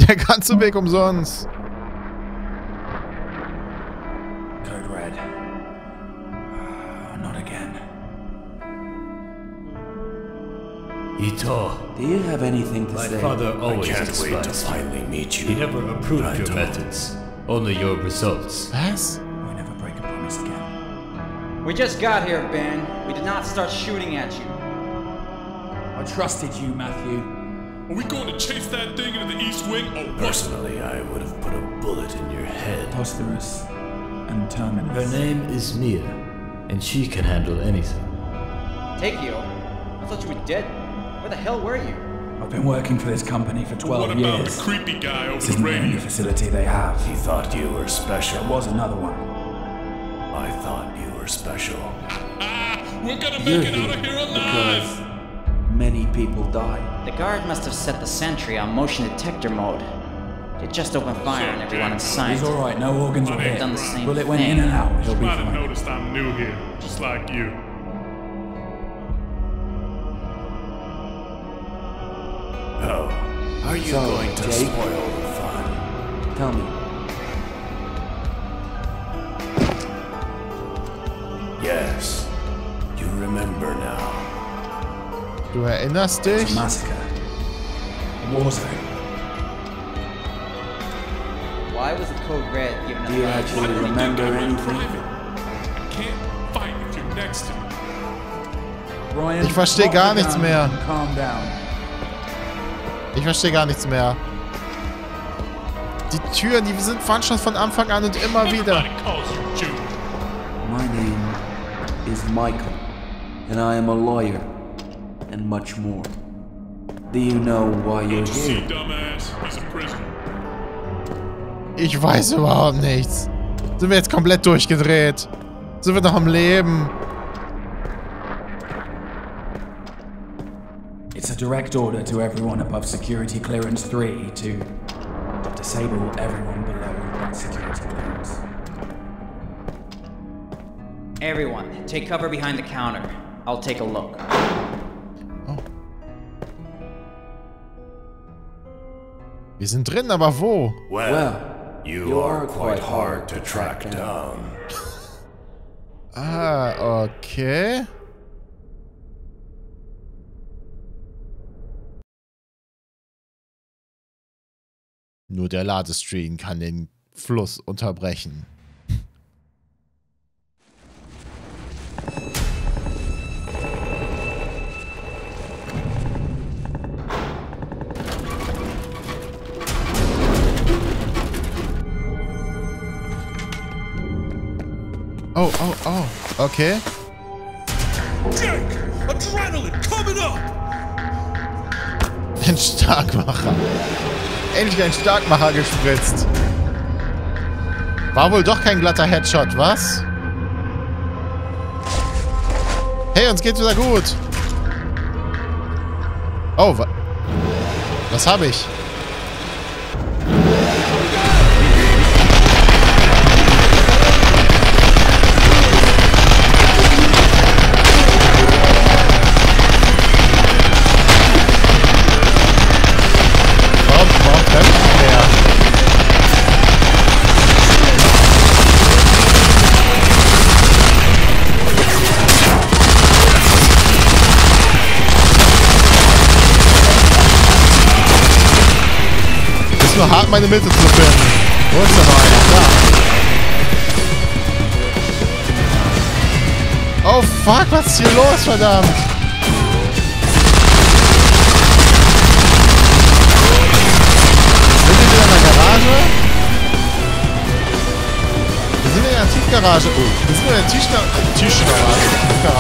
Der ganze Weg umsonst. Code Red. Not again. Ito, Do you have anything to my say? father always Can't wait to despised you. finally meet you. He never approved your methods, only your results. Was? We never break a promise again. We just got here, Ben. We did not start shooting at you. I trusted you, Matthew. Are we going to chase that thing into the East Wing or what? Personally, I would have put a bullet in your head. Preposterous and terminus. Her name is Mia, and she can handle anything. Takeo? I thought you were dead. Where the hell were you? I've been working for this company for What 12 about years. the creepy guy over This the isn't the only radio? facility they have. He thought you were special. There was another one. I thought you were special. Ah, we're gonna You're make it out of here alive! because many people died. The guard must have set the sentry on motion detector mode. It just opened fire on everyone in sight. He's alright, no organs were Might hit. have done the same Bullet went thing. in and out. He'll be Might have fine. noticed I'm new here, just like you. Oh, are you So, going to Jake? spoil the fun? Tell me, Yes. You remember now. Du erinnerst it's dich? a massacre. A war zone. Why was the code red given Do you a actually Why do we remember think I'm anything? private? I can't fight if you're next to me. Ryan, Ich versteh drop gar the nichts gun mehr. and calm down. Ich verstehe gar nichts mehr. Die Türen, die waren schon von Anfang an und immer wieder. Everybody calls you June. My name is Michael, and I am a lawyer, and much more. Do you know why you're Don't you see, here? dumbass? He's a prisoner. Ich weiß überhaupt nichts. Sind wir jetzt komplett durchgedreht? Sind wir noch am Leben? It's a direct order to everyone above security clearance 3 to disable everyone below that security clearance. Everyone, take cover behind the counter. I'll take a look. Wir sind drin, aber wo? Well, you are quite hard to track down. Ah, okay. Nur der Ladestream kann den Fluss unterbrechen. Oh, oh, oh. Okay. Jake! Adrenaline coming up! Ein Starkmacher. Endlich ein Starkmacher gespritzt. War wohl doch kein glatter Headshot, was? Hey, uns geht's wieder gut. Oh, was habe ich? Warum treffe ich nicht mehr? Ist nur hart, meine Mitte zu finden. Wo ist denn noch einer? Da. Oh fuck, was ist hier los, verdammt? Sind wir wieder in der Garage? Wir sind in der Tiefgarage. Oh, wir sind in der Tiefgarage.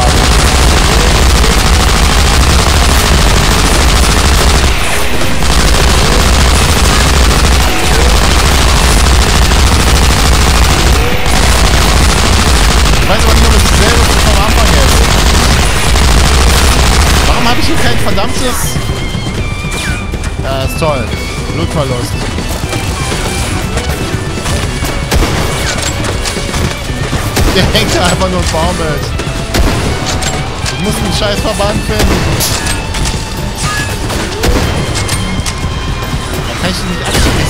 Ich weiß aber nicht, ob es dasselbe ist, was am Anfang ist. Warum habe ich hier kein verdammtes... Ja, ist toll. Blutverlust. Der hängt da einfach nur und baumelt. Ich muss einen scheiß Verband finden. Da kann ich ihn nicht abschießen.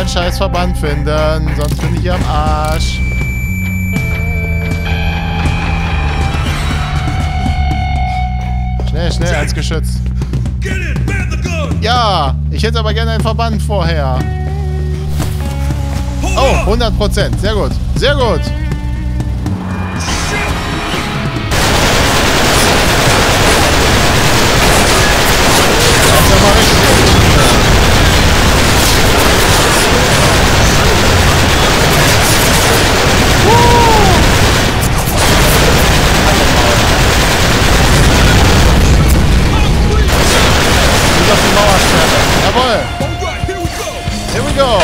scheiß Verband finden, sonst bin ich hier am Arsch. Schnell, schnell, als Geschütz. Ja, ich hätte aber gerne einen Verband vorher. Oh, 100%. Sehr gut. Sehr gut. Das ist aber richtig. Auf die Mauerstelle. Jawohl. Here we go.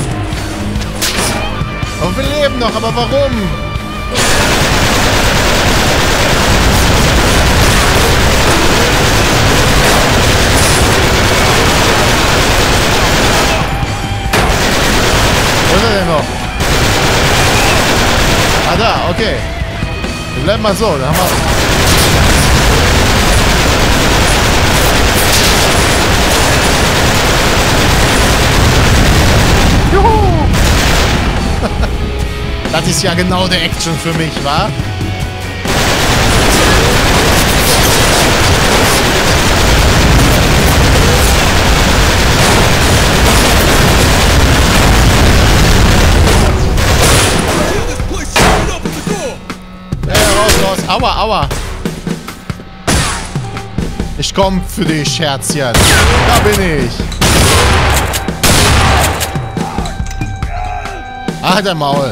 Und wir leben noch, aber warum? Wo ist er denn noch? Ah, da, okay. Wir bleiben mal so, dann haben wir... Das ist ja genau der Action für mich, wa? Raus. Aua, aua. Ich komm für dich, Herzchen. Da bin ich. Ach, der Maul.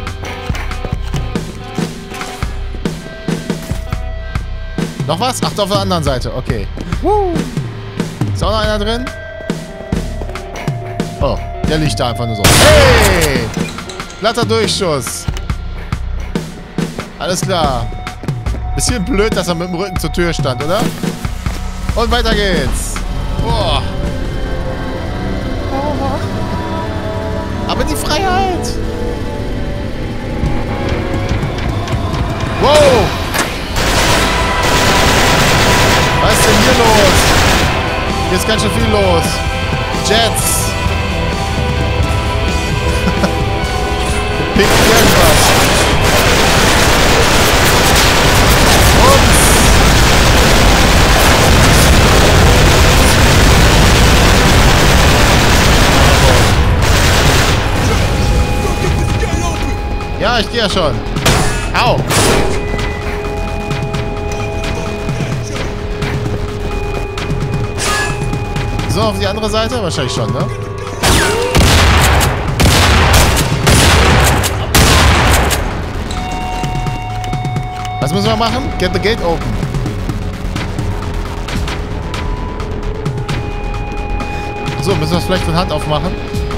Noch was? Ach, auf der anderen Seite. Okay. Ist auch noch einer drin? Oh, der liegt da einfach nur so. Hey! Glatter Durchschuss. Alles klar. Bisschen blöd, dass er mit dem Rücken zur Tür stand, oder? Und weiter geht's. Boah. Aber die Freiheit. Wow. Was ist denn hier los? Hier ist ganz schön viel los. Jets. Pickt irgendwas. Ups. Ja, ich gehe ja schon. Au. So, auf die andere Seite? Wahrscheinlich schon, ne? Was müssen wir machen? Get the gate open. So, müssen wir es vielleicht von Hand aufmachen?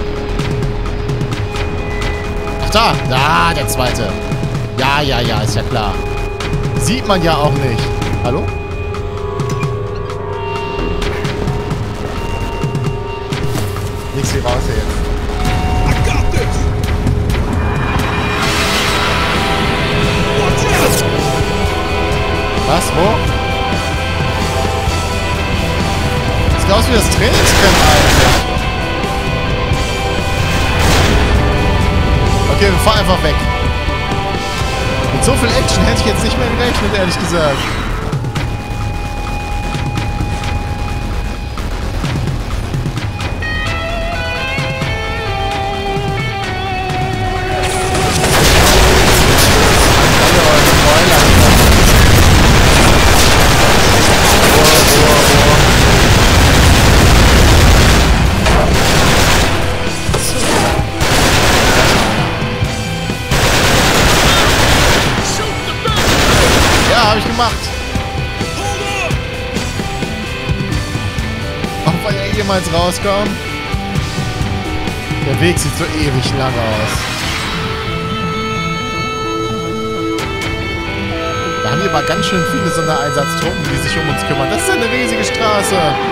Ach da! Da, der zweite. Ja, ist ja klar. Sieht man ja auch nicht. Hallo? Nix hier raus hier jetzt. Was? Wo? Das sieht aus wie das Trainingscamp eigentlich. Okay, wir fahren einfach weg. Mit so viel Action hätte ich jetzt nicht mehr gerechnet, ehrlich gesagt. Habe ich gemacht. Ob wir ja jemals rauskommen? Der Weg sieht so ewig lang aus. Da haben wir aber ganz schön viele Sondereinsatztruppen, die sich um uns kümmern. Das ist eine riesige Straße.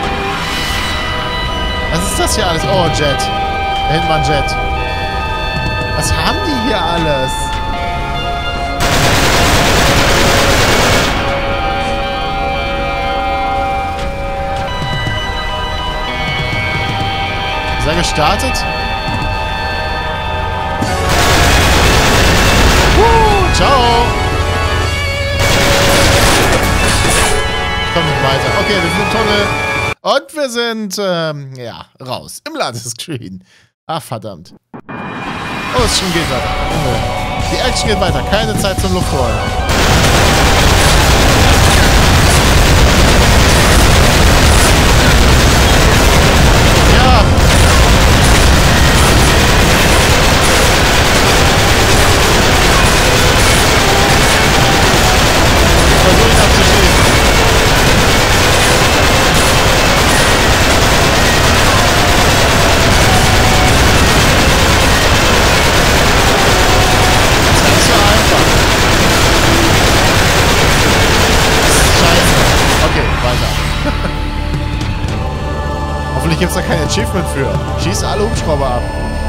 Was ist das hier alles? Oh, Jet. Da hinten war ein Jet. Was haben die hier alles? Ist er gestartet? Ciao. Ich komme nicht weiter. Okay, wir sind im Tunnel. Und wir sind, ja, raus. Im Ladescreen. Ach, verdammt. Oh, es schon geht weiter. Die Action geht weiter. Keine Zeit zum Luftholen. Ja. Versuche ich abzuschießen. Hoffentlich gibt es da kein Achievement für. Schieß alle Hubschrauber ab.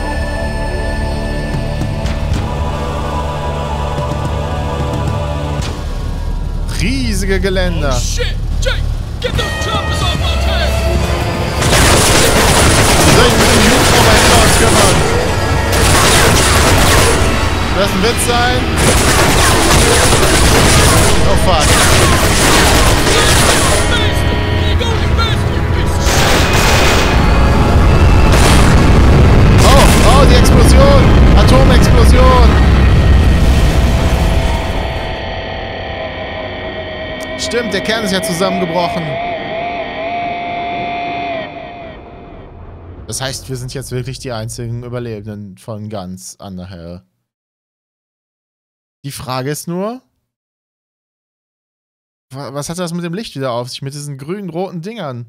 Riesige Geländer. Oh shit! Jake, get those choppers off my tank! Wir sollten mit dem Hubschrauber hinter uns kümmern. Soll das ein Witz sein? Oh fuck. Oh, die Explosion! Atomexplosion! Stimmt, der Kern ist ja zusammengebrochen. Das heißt, wir sind jetzt wirklich die einzigen Überlebenden von ganz Underhill. Die Frage ist nur, was hat das mit dem Licht wieder auf sich? Mit diesen grünen, roten Dingern?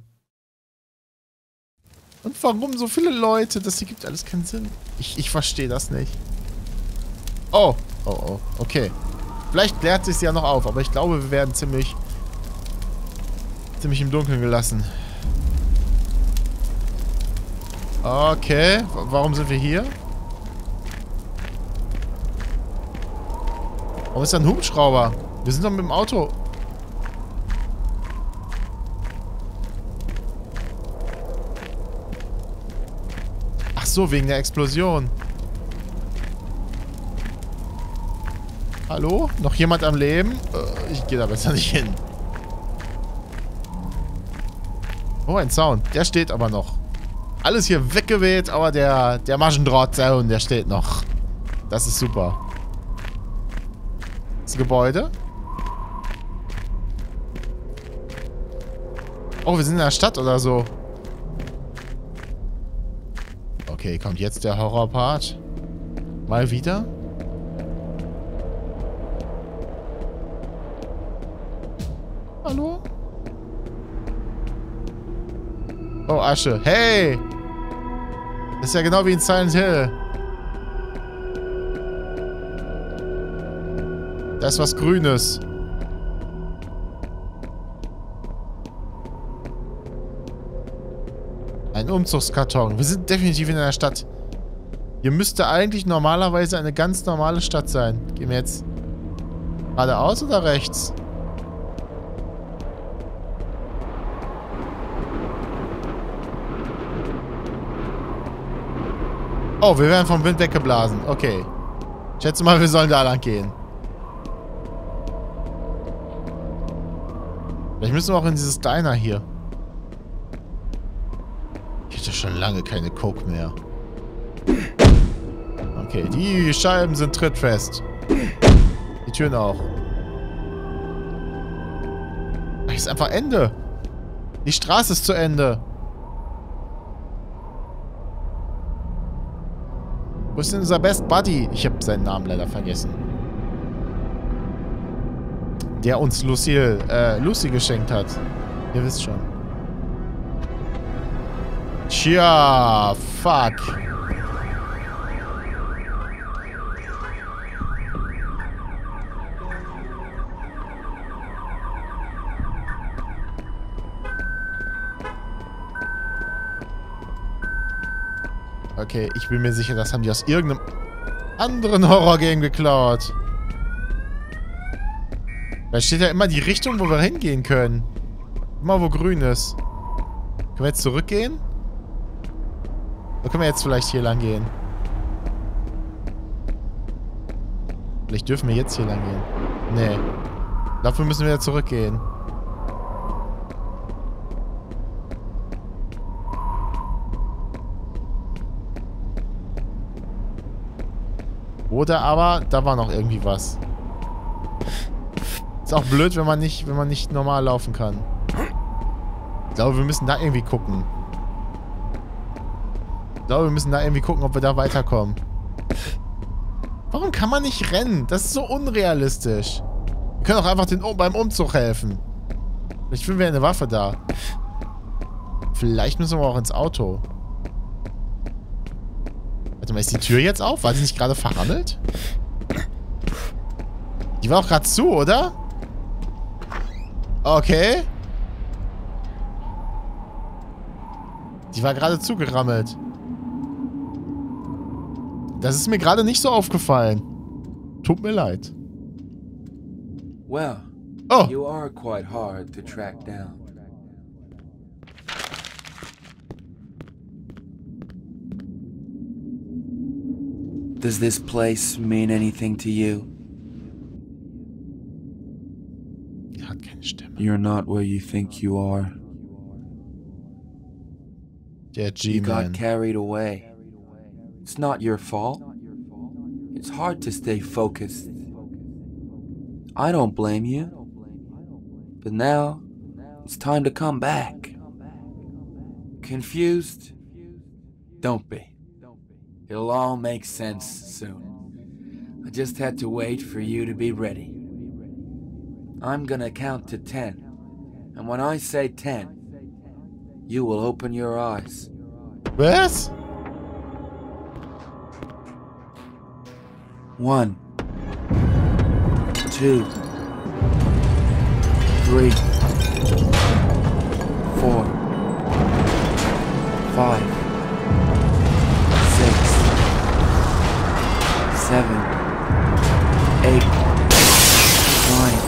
Und warum so viele Leute? Das hier gibt alles keinen Sinn. Ich verstehe das nicht. Oh. Oh, oh. Okay. Vielleicht klärt sich ja noch auf, aber ich glaube, wir werden ziemlich im Dunkeln gelassen. Okay. Warum sind wir hier? Warum ist da ein Hubschrauber? Wir sind doch mit dem Auto. Ach so, wegen der Explosion. Hallo? Noch jemand am Leben? Ich gehe da besser nicht hin. Oh, ein Zaun. Der steht aber noch. Alles hier weggeweht, aber der Maschendrahtzaun, der steht noch. Das ist super. Das Gebäude. Oh, wir sind in der Stadt oder so. Okay, kommt jetzt der Horrorpart. Mal wieder. Hallo? Oh, Asche. Hey! Das ist ja genau wie in Silent Hill. Da ist was Grünes. Ein Umzugskarton. Wir sind definitiv in einer Stadt. Hier müsste eigentlich normalerweise eine ganz normale Stadt sein. Gehen wir jetzt geradeaus oder rechts? Oh, wir werden vom Wind weggeblasen. Okay. Ich schätze mal, wir sollen da lang gehen. Vielleicht müssen wir auch in dieses Diner hier. Ich hätte schon lange keine Coke mehr. Okay, die Scheiben sind trittfest. Die Türen auch. Ach, ist einfach Ende. Die Straße ist zu Ende. Wo ist denn unser Best Buddy? Ich habe seinen Namen leider vergessen. Der uns Lucy geschenkt hat. Ihr wisst schon. Tja, fuck. Okay, ich bin mir sicher, das haben die aus irgendeinem anderen Horror-Game geklaut. Da steht ja immer die Richtung, wo wir hingehen können. Immer wo grün ist. Können wir jetzt zurückgehen? Oder können wir jetzt vielleicht hier lang gehen? Vielleicht dürfen wir jetzt hier lang gehen. Nee. Dafür müssen wir wieder zurückgehen. Oder aber, da war noch irgendwie was. Ist auch blöd, wenn man nicht normal laufen kann. Ich glaube, wir müssen da irgendwie gucken. Ob wir da weiterkommen. Warum kann man nicht rennen? Das ist so unrealistisch. Wir können auch einfach beim Umzug helfen. Vielleicht finden wir eine Waffe da. Vielleicht müssen wir auch ins Auto. Warte mal, ist die Tür jetzt auf? War sie nicht gerade verrammelt? Die war auch gerade zu, oder? Okay. Die war gerade zugerammelt. Das ist mir gerade nicht so aufgefallen. Tut mir leid. Well, Oh. you are quite hard to track down. Does this place mean anything to you? Er hat keine Stimme. You're not where you think you are. Der You got G-Man. carried away. It's not your fault. It's hard to stay focused. I don't blame you. But now, it's time to come back. Confused? Don't be. It'll all make sense soon. I just had to wait for you to be ready. I'm gonna count to 10. And when I say 10, you will open your eyes. Was? 1, 2, 3, 4, 5, 6, 7, 8, 9,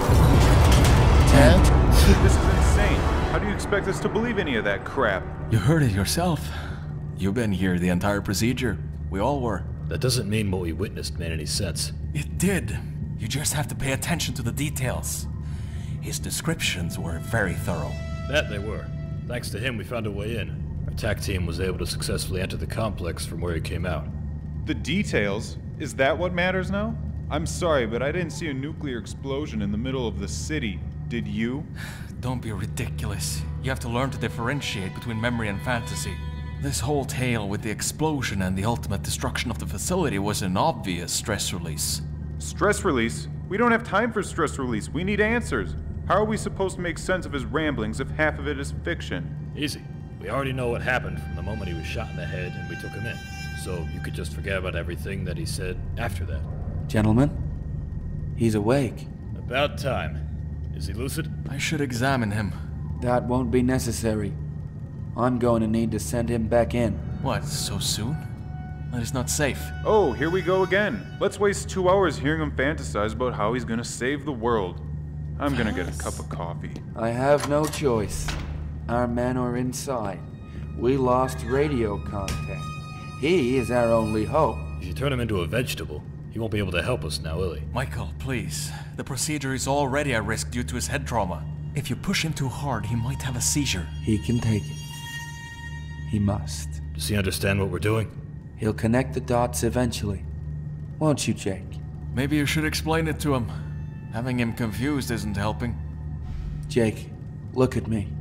10. This is insane. How do you expect us to believe any of that crap? You heard it yourself. You've been here the entire procedure. We all were. That doesn't mean what we witnessed made any sense. It did. You just have to pay attention to the details. His descriptions were very thorough. That they were. Thanks to him, we found a way in. Our attack team was able to successfully enter the complex from where he came out. The details? Is that what matters now? I'm sorry, but I didn't see a nuclear explosion in the middle of the city. Did you? Don't be ridiculous. You have to learn to differentiate between memory and fantasy. This whole tale with the explosion and the ultimate destruction of the facility was an obvious stress release. Stress release? We don't have time for stress release. We need answers. How are we supposed to make sense of his ramblings if half of it is fiction? Easy. We already know what happened from the moment he was shot in the head and we took him in. So you could just forget about everything that he said after that. Gentlemen, he's awake. About time. Is he lucid? I should examine him. That won't be necessary. I'm going to need to send him back in. What, so soon? That is not safe. Oh, here we go again. Let's waste 2 hours hearing him fantasize about how he's gonna save the world. I'm gonna get a cup of coffee. I have no choice. Our men are inside. We lost radio contact. He is our only hope. If you turn him into a vegetable, he won't be able to help us now, will he? Michael, please. The procedure is already at risk due to his head trauma. If you push him too hard, he might have a seizure. He can take it. He must. Does he understand what we're doing? He'll connect the dots eventually. Won't you, Jake? Maybe you should explain it to him. Having him confused isn't helping. Jake, look at me.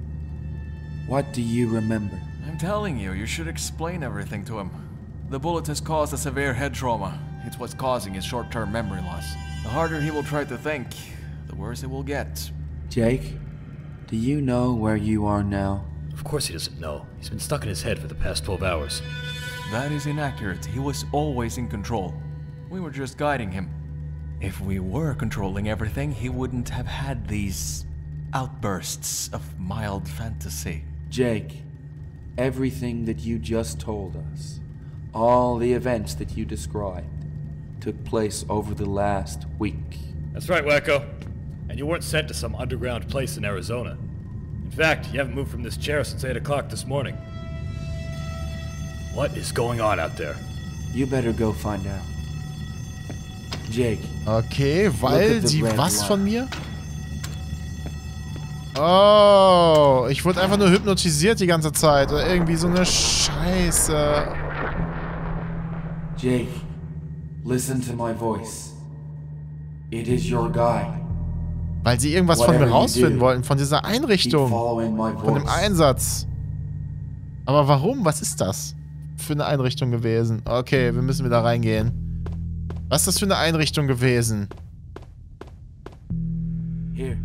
What do you remember? I'm telling you, you should explain everything to him. The bullet has caused a severe head trauma. It's what's causing his short-term memory loss. The harder he will try to think, the worse it will get. Jake, do you know where you are now? Of course he doesn't know. He's been stuck in his head for the past 12 hours. That is inaccurate. He was always in control. We were just guiding him. If we were controlling everything, he wouldn't have had these outbursts of mild fantasy. Jake, everything that you just told us, all the events that you described, took place over the last week. That's right, Wacko. And you weren't sent to some underground place in Arizona. In fact, you haven't moved from this chair since 8 o'clock this morning. What is going on out there? You better go find out. Jake. Okay, weil Look at the die red was light. von mir? Oh, ich wurde einfach nur hypnotisiert die ganze Zeit. Oder irgendwie so eine Scheiße. Jake, listen to my voice. It is your guide. Weil sie irgendwas von mir Whatever you rausfinden do, wollten, von dieser Keep Einrichtung, following my von dem voice. Einsatz. Aber warum? Was ist das für eine Einrichtung gewesen? Okay, wir müssen wieder reingehen. Was ist das für eine Einrichtung gewesen? Here.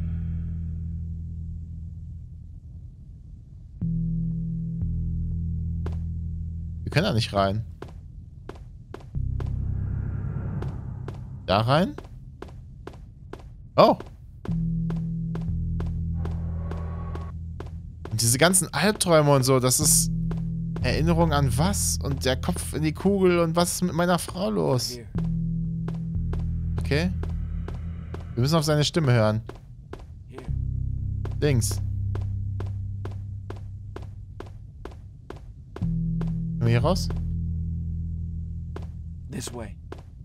Wir können da nicht rein. Da rein? Oh. Und diese ganzen Albträume und so, das ist Erinnerung an was? Und der Kopf in die Kugel und was ist mit meiner Frau los? Here. Okay. Wir müssen auf seine Stimme hören. Here. Links. Können wir hier raus? This way.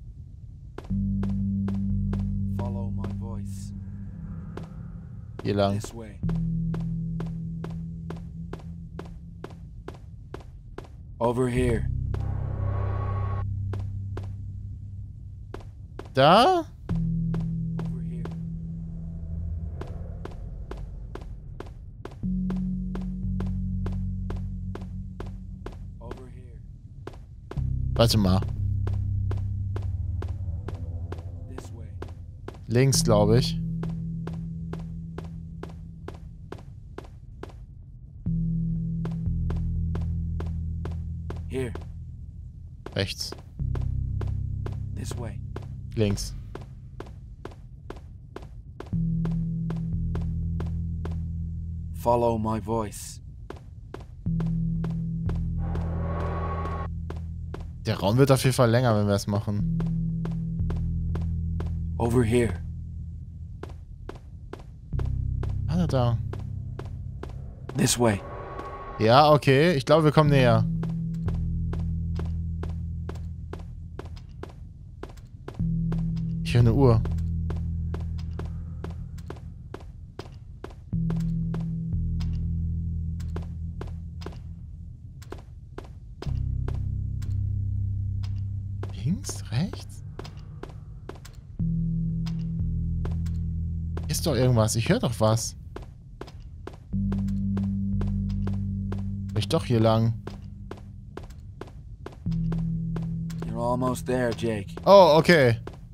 Follow my voice. Hier lang. This way. Over here. Da? Over here. Over here. Warte mal. This way. Links, glaube ich. Here. Rechts. This way. Links. Follow my voice. Der Raum wird auf jeden Fall länger, wenn wir es machen. Over here. Ah, da. This way. Ja, okay. Ich glaube, wir kommen näher. Ich höre eine Uhr. Links, rechts? Ist doch irgendwas. Ich höre doch was. Vielleicht doch hier lang. You're almost there, Jake. Oh, okay.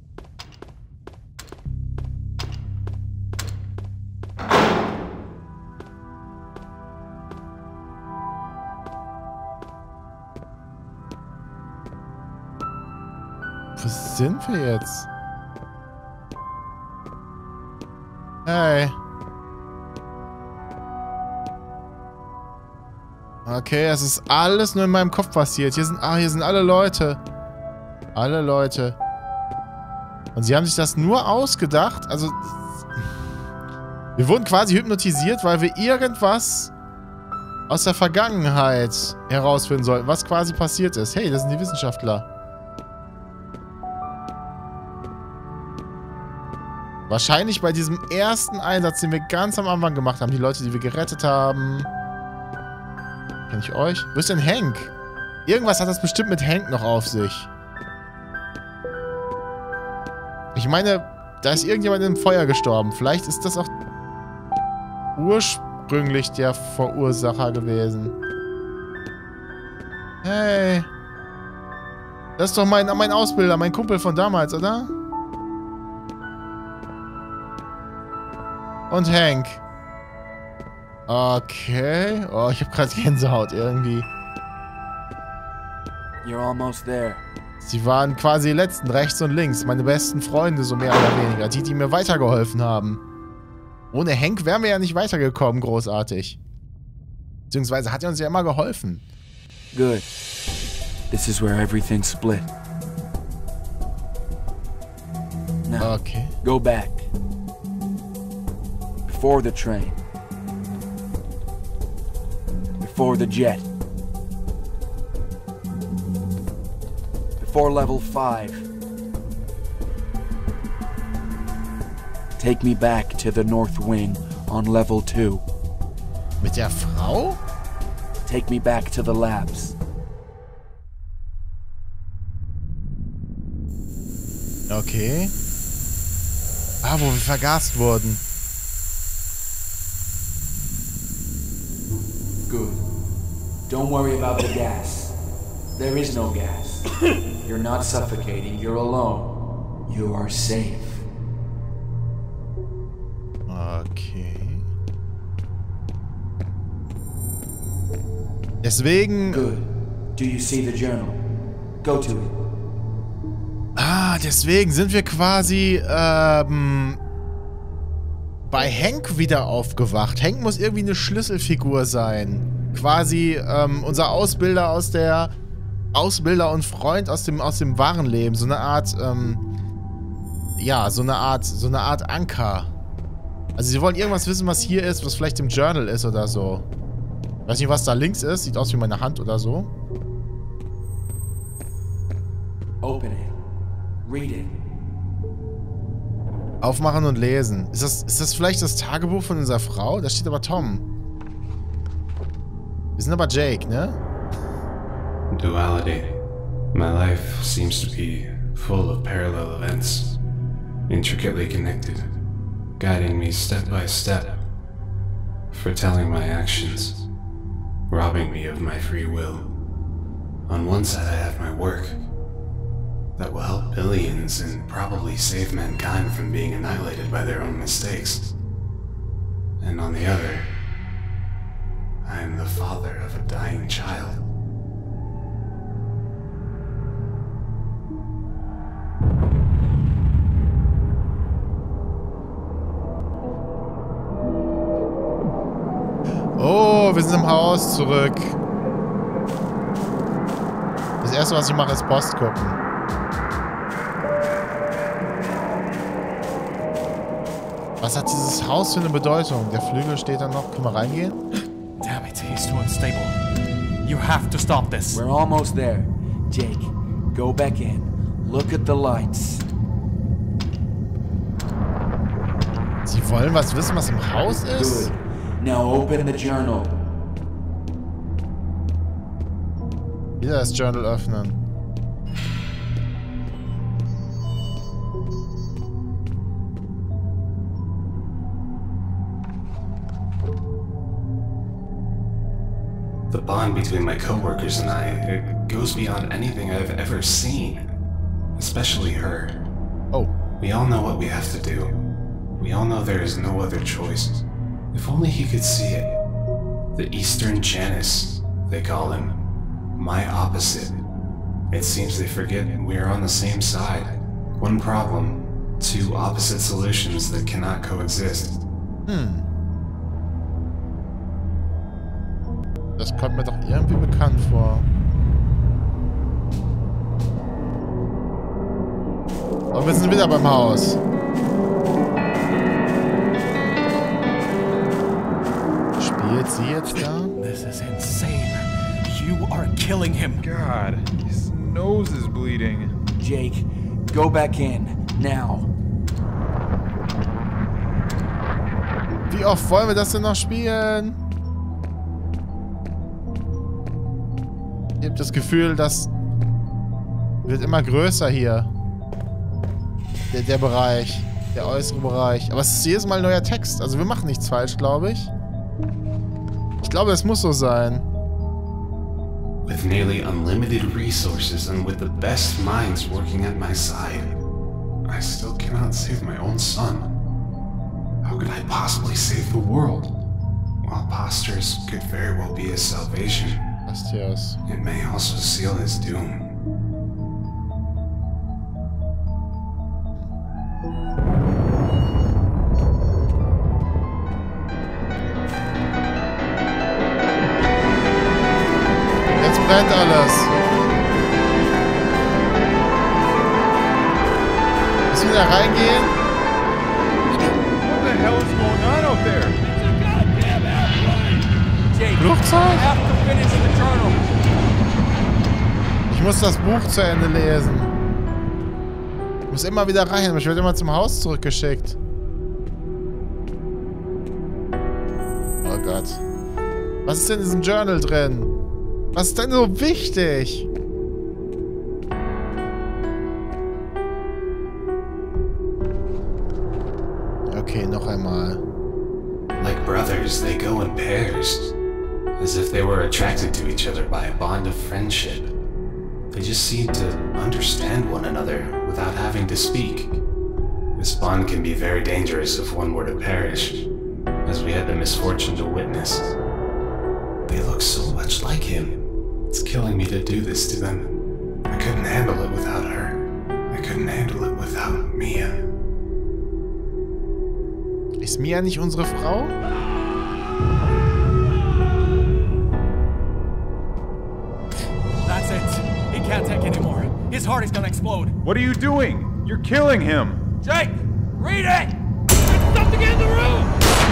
Wo sind wir jetzt? Hey. Okay, es ist alles nur in meinem Kopf passiert. Hier sind alle Leute. Alle Leute. Und sie haben sich das nur ausgedacht. Also, wir wurden quasi hypnotisiert, weil wir irgendwas aus der Vergangenheit herausfinden sollten, was quasi passiert ist. Hey, das sind die Wissenschaftler. Wahrscheinlich bei diesem ersten Einsatz, den wir ganz am Anfang gemacht haben. Die Leute, die wir gerettet haben. Kenn ich euch? Wo ist denn Hank? Irgendwas hat das bestimmt mit Hank noch auf sich. Ich meine, da ist irgendjemand im Feuer gestorben. Vielleicht ist das auch ursprünglich der Verursacher gewesen. Hey. Das ist doch mein Ausbilder, mein Kumpel von damals, oder? Und Hank. Okay. Oh, ich habe gerade Gänsehaut irgendwie. You're almost there. Sie waren quasi die letzten, rechts und links. Meine besten Freunde, so mehr oder weniger. Die mir weitergeholfen haben. Ohne Hank wären wir ja nicht weitergekommen, großartig. Beziehungsweise hat er uns ja immer geholfen. Good. This is where everything split. Now, Okay. go back. Before the train. Before the jet. Before level 5. Take me back to the North Wing on level 2. Mit der Frau? Take me back to the labs. Okay. Ah, wo wir vergast wurden. Good. Don't worry about the gas. There is no gas. You're not suffocating. You're alone. You are safe. Okay. Deswegen... Good. Do you see the journal? Go to it. Ah, deswegen sind wir quasi, bei Hank wieder aufgewacht. Hank muss irgendwie eine Schlüsselfigur sein. Quasi, unser Ausbilder aus der... Ausbilder und Freund aus dem wahren Leben. So eine Art, ja, so eine Art Anker. Also sie wollen irgendwas wissen, was hier ist, was vielleicht im Journal ist oder so. Weiß nicht, was da links ist. Sieht aus wie meine Hand oder so. Open it. Read it. Aufmachen und lesen. Ist das vielleicht das Tagebuch von unserer Frau? Da steht aber Tom. Wir sind aber Jake, ne? Duality. My life seems to be full of parallel events, intricately connected, guiding me step by step, foretelling my actions, robbing me of my free will. On one side I have my work, that will help billions and probably save mankind from being annihilated by their own mistakes. And on the other, I am the father of a dying child. Oh, wir sind im Haus zurück. Das erste, was ich mache, ist Post gucken. Was hat dieses Haus für eine Bedeutung? Der Flügel steht da noch. Können wir reingehen? Damn it, he's too unstable. You have to stop this. We're almost there. Jake, go back in. Look at the lights. Sie wollen was wissen, was im Haus ist? Good. Now open the journal. Wieder das Journal öffnen. The bond between my coworkers and I, it goes beyond anything I've ever seen. Especially her. Oh. We all know what we have to do. We all know there is no other choice. If only he could see it. The Eastern Janus, they call him. My opposite. It seems they forget we are on the same side. One problem, two opposite solutions that cannot coexist. Das kommt mir doch irgendwie bekannt vor. Und wir sind wieder beim Haus. Spielt sie jetzt da? This is insane. You are killing him. God, his nose is bleeding. Jake, go back in. Now. Wie oft wollen wir das denn noch spielen? Ich habe das Gefühl, das wird immer größer hier. Der Bereich. Der äußere Bereich. Aber es ist jedes Mal neuer Text. Also wir machen nichts falsch, glaube ich. Ich glaube, es muss so sein. With nearly unlimited resources and with the best minds working at my side, I still cannot save my own son. How could I possibly save the world? While Posters could very well be his salvation, Astios. it may also seal his doom. Jetzt brennt alles. Müssen wir da reingehen? What the hell is going on out there? Jake, Flugzeug? I have to finish the journal. Ich muss das Buch zu Ende lesen. Ich muss immer wieder rein, aber ich werde immer zum Haus zurückgeschickt. Gott. Was ist denn in diesem Journal drin? Was ist denn so wichtig? Okay, noch einmal. Like brothers, they go in pairs. As if they were attracted to each other by a bond of friendship. They just seem to understand one another without having to speak. This bond can be very dangerous if one were to perish, as we had the misfortune to witness. They look so much like him. It's killing me to do this to them. I couldn't handle it without her. I couldn't handle it without Mia. Ist Mia nicht unsere Frau? That's it. He can't take anymore. His heart is gonna explode. What are you doing? You're killing him. Jake, read it! There's something in the room!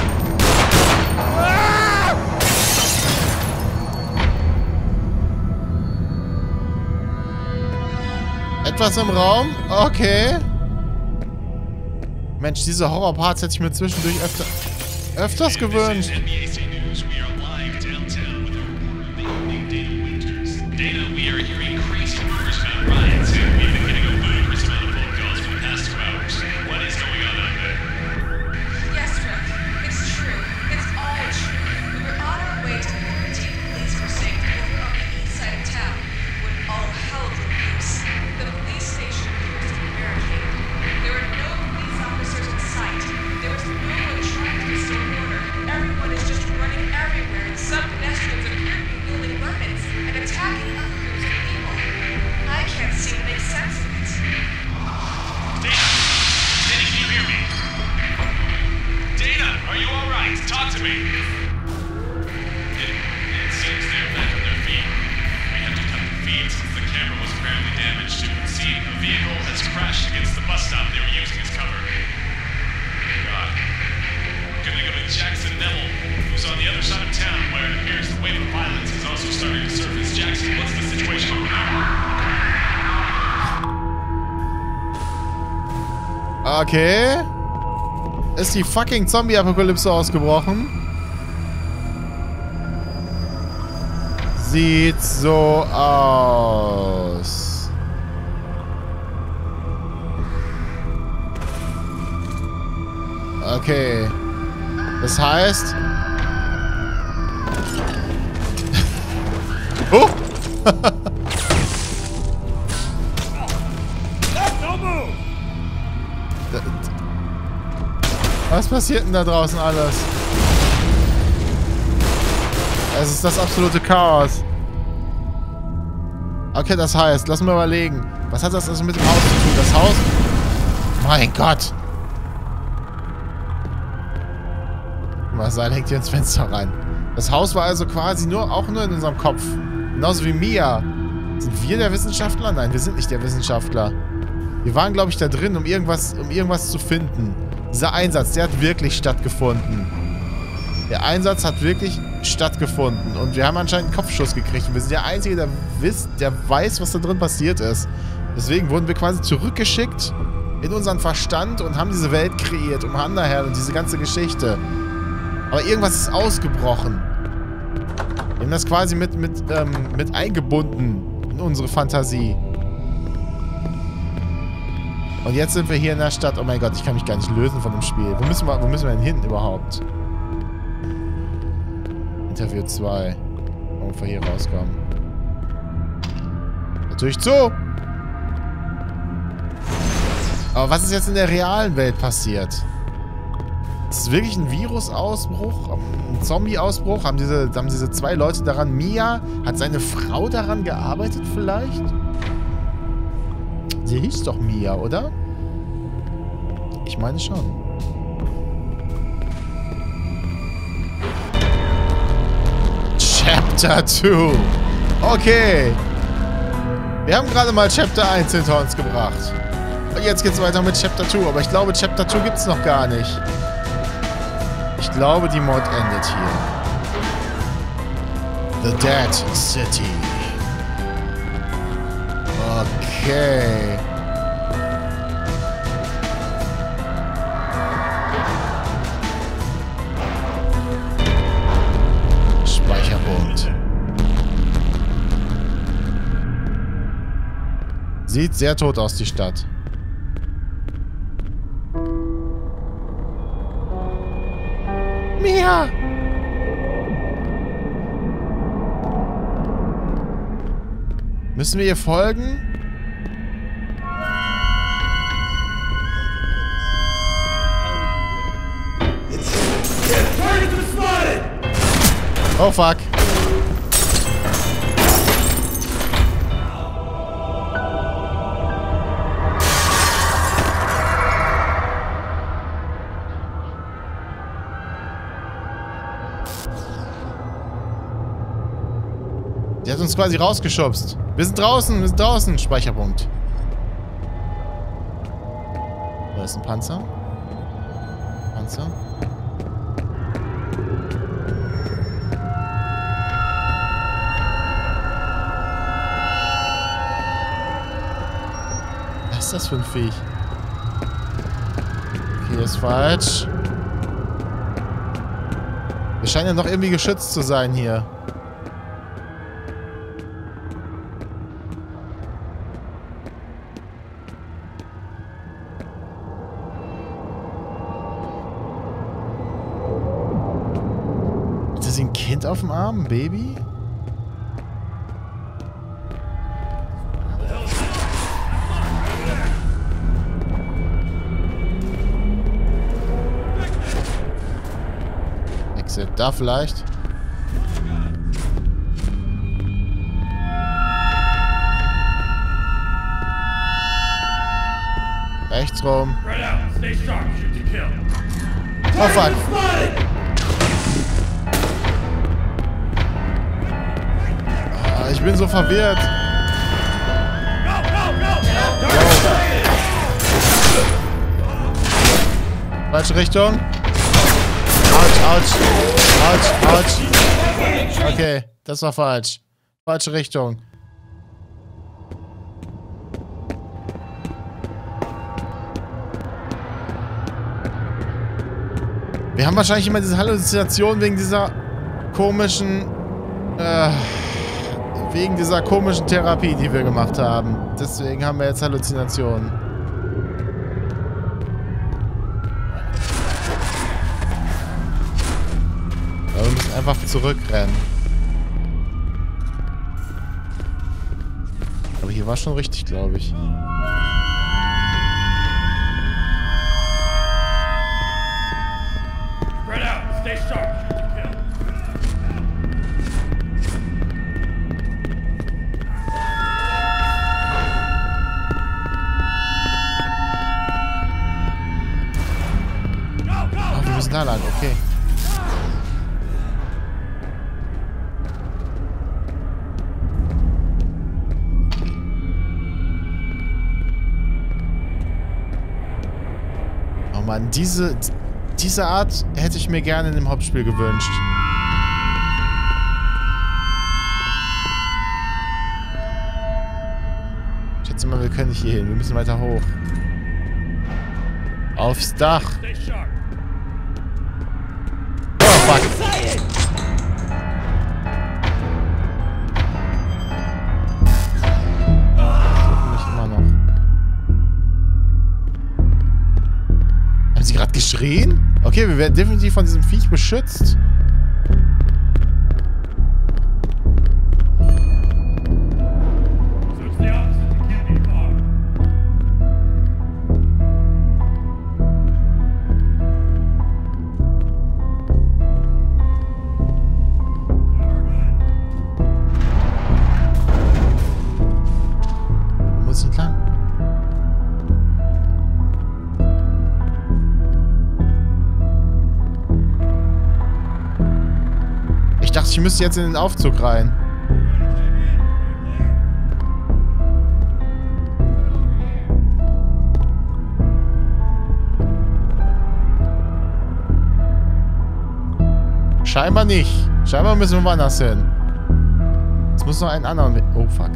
Etwas im Raum? Okay. Mensch, diese Horrorparts hätte ich mir zwischendurch öfters gewünscht. Okay. Ist die fucking Zombie-Apokalypse ausgebrochen? Sieht so aus. Okay. Das heißt... Oh! Was passiert denn da draußen alles? Es ist das absolute Chaos. Okay, das heißt, lass mal überlegen. Was hat das also mit dem Haus zu tun? Das Haus... Mein Gott! Marcel hängt hier ins Fenster rein. Das Haus war also quasi auch nur in unserem Kopf. Genauso wie Mia. Sind wir der Wissenschaftler? Nein, wir sind nicht der Wissenschaftler. Wir waren, glaube ich, da drin, um irgendwas zu finden. Dieser Einsatz, der hat wirklich stattgefunden. Der Einsatz hat wirklich stattgefunden. Und wir haben anscheinend einen Kopfschuss gekriegt. Und wir sind der Einzige, der weiß, was da drin passiert ist. Deswegen wurden wir quasi zurückgeschickt in unseren Verstand und haben diese Welt kreiert, um Underhell und diese ganze Geschichte. Aber irgendwas ist ausgebrochen. Wir haben das quasi mit eingebunden in unsere Fantasie. Und jetzt sind wir hier in der Stadt. Oh mein Gott, ich kann mich gar nicht lösen von dem Spiel. Wo müssen wir denn hin überhaupt? Interview 2. Wollen wir hier rauskommen? Natürlich zu! Aber was ist jetzt in der realen Welt passiert? Ist es wirklich ein Virusausbruch? Ein Zombie-Ausbruch? Haben diese zwei Leute daran... Mia? Hat seine Frau daran gearbeitet vielleicht? Sie hieß doch Mia, oder? Ich meine schon. Chapter 2. Okay. Wir haben gerade mal Chapter 1 hinter uns gebracht. Und jetzt geht's weiter mit Chapter 2. Aber ich glaube, Chapter 2 gibt's noch gar nicht. Ich glaube, die Mod endet hier. The Dead City. Okay. Sieht sehr tot aus, die Stadt. Mia! Müssen wir ihr folgen? Oh fuck. Die hat uns quasi rausgeschubst. Wir sind draußen, Speicherpunkt. Da ist ein Panzer. Was ist das für ein Viech? Okay, ist falsch. Wir scheinen ja noch irgendwie geschützt zu sein hier. Ist ein Kind auf dem Arm? Ein Baby? Exit da vielleicht. Rechts rum. Oh fuck. Ich bin so verwirrt. Falsche Richtung. Autsch. Okay, das war falsch. Falsche Richtung. Wir haben wahrscheinlich immer diese Halluzination wegen dieser komischen... wegen dieser komischen Therapie, die wir gemacht haben. Deswegen haben wir jetzt Halluzinationen. Aber wir müssen einfach zurückrennen. Aber hier war schon richtig, glaube ich. Spread out, stay sharp. Da lang, okay. Oh Mann, diese Art hätte ich mir gerne in dem Hauptspiel gewünscht. Ich schätze mal, wir können nicht hier hin. Wir müssen weiter hoch. Aufs Dach. Fuck. Immer noch. Haben sie gerade geschrien? Okay, wir werden definitiv von diesem Viech beschützt. Ich müsste jetzt in den Aufzug rein. Scheinbar nicht. Scheinbar müssen wir woanders hin. Es muss noch einen anderen Weg. Oh, fuck.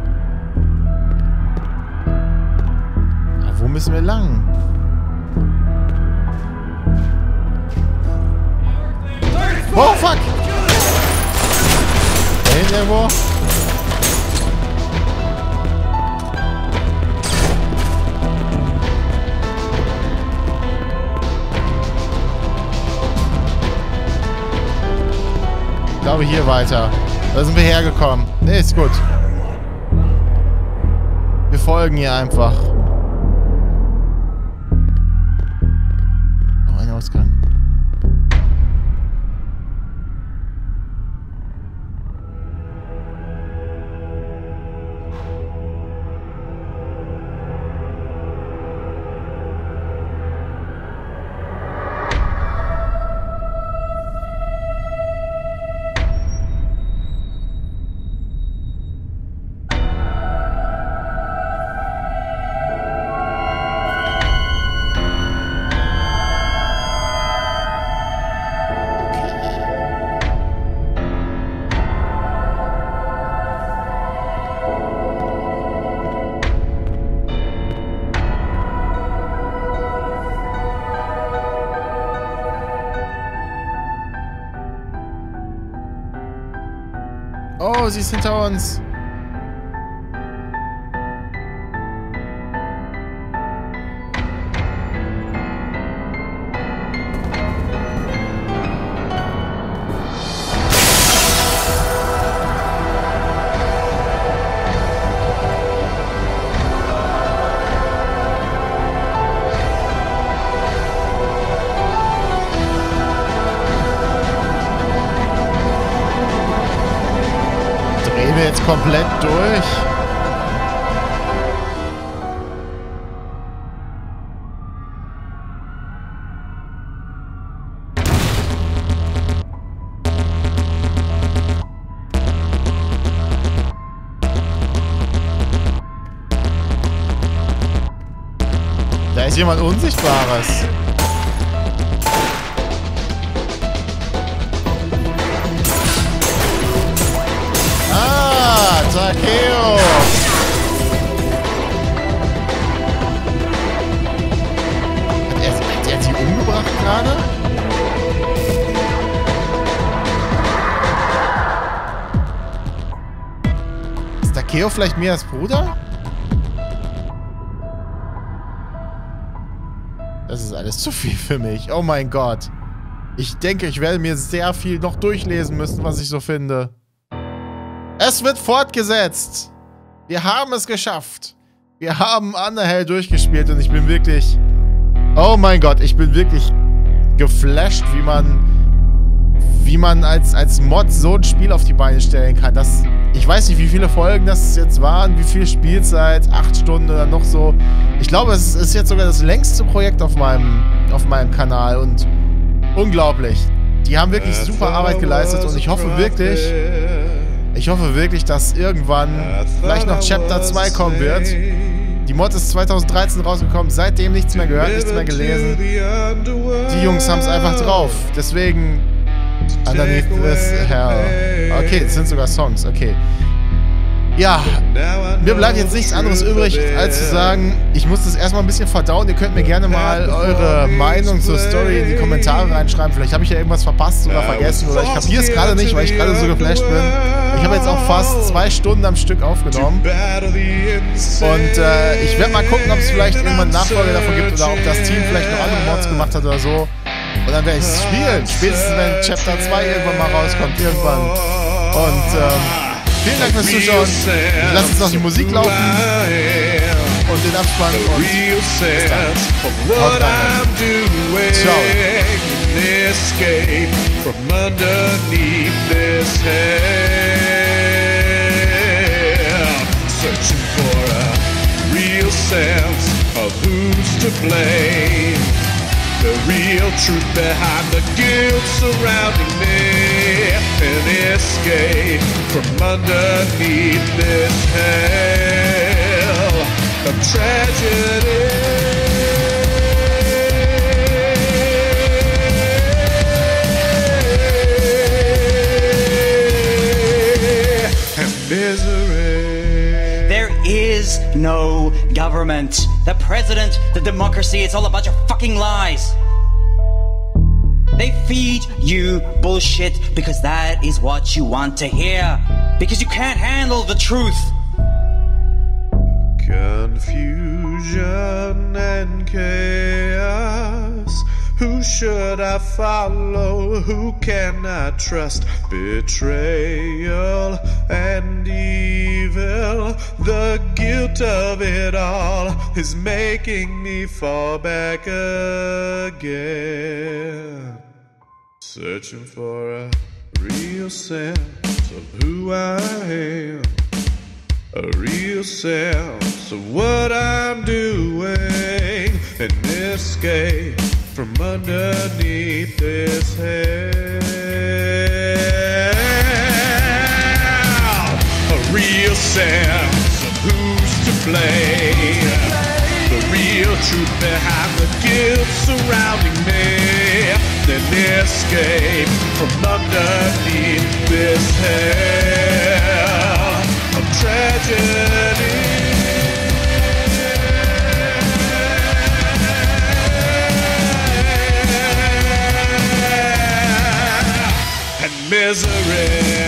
Müssen wir lang? ihn irgendwo? Ich glaube hier weiter. Da sind wir hergekommen. Ne, ist gut. Wir folgen hier einfach. Oh, ein Ausgang. Oh, sie ist hinter uns. Jetzt komplett durch. Da ist jemand Unsichtbares. Takeo! Hat er sie umgebracht gerade? Ist Takeo vielleicht Mias Bruder? Das ist alles zu viel für mich. Oh mein Gott. Ich denke, ich werde mir sehr viel noch durchlesen müssen, was ich so finde. Es wird fortgesetzt. Wir haben es geschafft. Wir haben Underhell durchgespielt und ich bin wirklich... Oh mein Gott, ich bin wirklich geflasht, wie man als Mod so ein Spiel auf die Beine stellen kann. Ich weiß nicht, wie viele Folgen das jetzt waren, wie viel Spielzeit, 8 Stunden oder noch so. Ich glaube, es ist jetzt sogar das längste Projekt auf meinem Kanal und unglaublich. Die haben wirklich super Arbeit geleistet und ich hoffe wirklich, dass irgendwann vielleicht noch Chapter 2 kommen wird. Die Mod ist 2013 rausgekommen, seitdem nichts mehr gehört, nichts mehr gelesen. Die Jungs haben es einfach drauf. Deswegen Underneath This Hell. Okay, es sind sogar Songs, okay. Ja, mir bleibt jetzt nichts anderes übrig, als zu sagen, ich muss das erstmal ein bisschen verdauen. Ihr könnt mir gerne mal eure Meinung zur Story in die Kommentare reinschreiben. Vielleicht habe ich ja irgendwas verpasst oder vergessen oder ich kapiere es gerade nicht, weil ich gerade so geflasht bin. Ich habe jetzt auch fast 2 Stunden am Stück aufgenommen. Und ich werde mal gucken, ob es vielleicht irgendwann einen Nachfolger davon gibt oder ob das Team vielleicht noch andere Mods gemacht hat oder so. Und dann werde ich es spielen. Spätestens wenn Chapter 2 irgendwann mal rauskommt. Irgendwann. Und vielen Dank fürs Zuschauen. Ich lasse jetzt noch die Musik laufen. Und den Abspann. Und bis dann. Haut rein. Ciao. Escape from underneath this hell. Searching for a real sense of who's to blame. The real truth behind the guilt surrounding me. An escape from underneath this hell of tragedy. There is no government. The president, the democracy, it's all a bunch of fucking lies. They feed you bullshit because that is what you want to hear. because you can't handle the truth. Confusion and chaos. Who should I follow? Who can I trust? Betrayal and evil. The guilt of it all is making me fall back again. Searching for a real sense of who I am. A real sense of what I'm doing. An escape from underneath this hell. A real sense of who's to blame. The real truth behind the guilt surrounding me. An escape from underneath this hell of tragedy. Misery.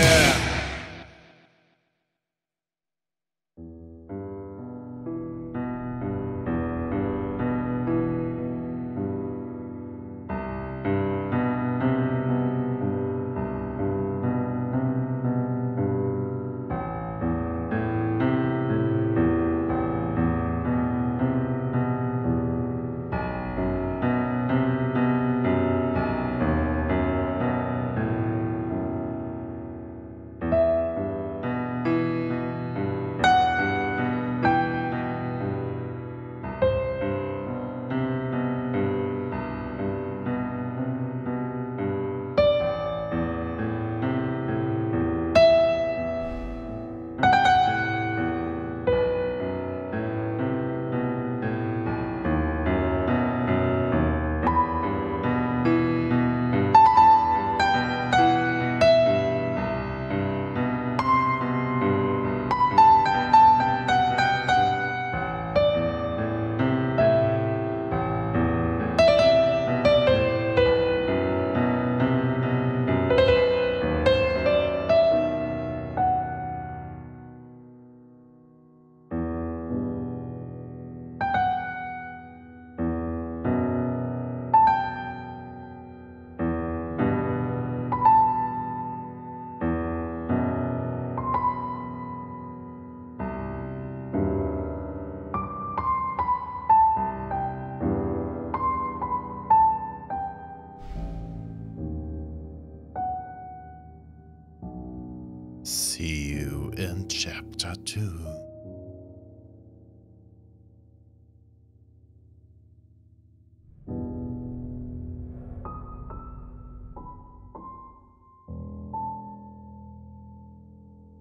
See you in chapter 2.